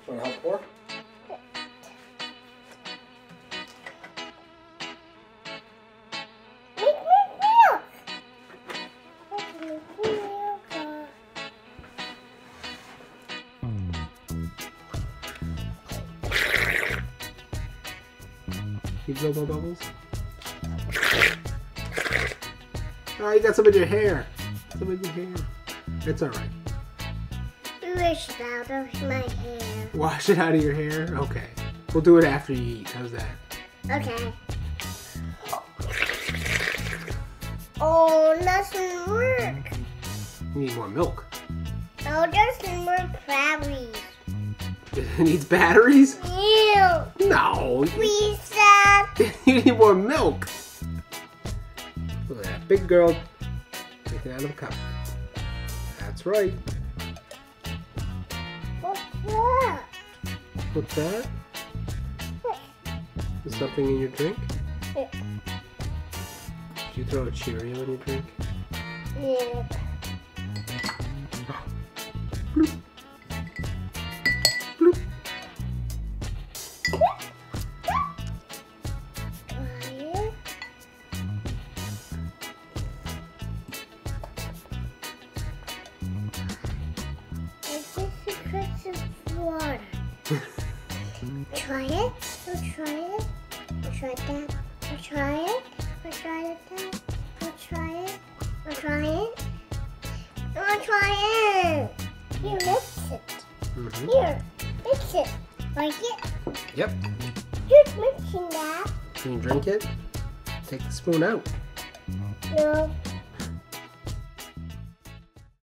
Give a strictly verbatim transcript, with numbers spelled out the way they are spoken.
Want to help pour? You blow more bubbles? Oh, you got some in your hair. Some in your hair. It's alright. Wash it out of my hair. Wash it out of your hair? Okay. We'll do it after you eat. How's that? Okay. Oh, that doesn't work. You need more milk. Oh, there's more batteries. It needs batteries? Ew. No. Please, Dad. You need more milk. Look at that big girl taking out of a cup. That's right. What's that? What's that? Is something in your drink? Yeah. Did you throw a Cheerio in your drink? Yeah. Bloop. Bloop. Water. Try it. We'll try it. We'll try that. We'll try it. We'll try it. That. We'll try it. We'll try it. We'll try it. Here, mix it. Mm-hmm. Here, mix it. Like it. Yep. Just mixing that. Can you drink it? Take the spoon out. No.